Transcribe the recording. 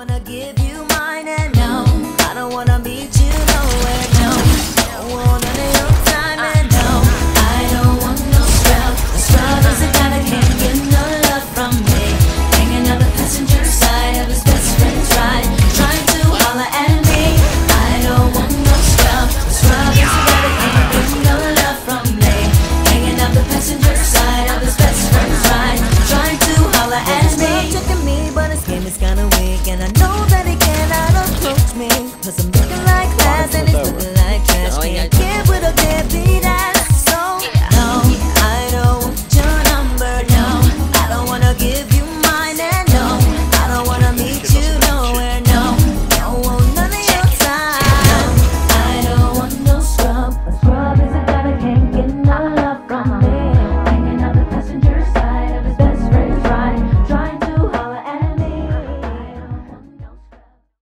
wanna give you mine, and no, I don't wanna meet you nowhere. No, don't want none of your time, and no, I don't want no scrub. The scrub is the guy that can't get no love from me, hanging on the passenger side of his best friend's ride, trying to holler at me. I don't want no scrub. The scrub is the guy that can't get no love from me, hanging on the passenger side of his best friend's ride, trying to holler at me. Checking me, but his game is kinda weak, and I know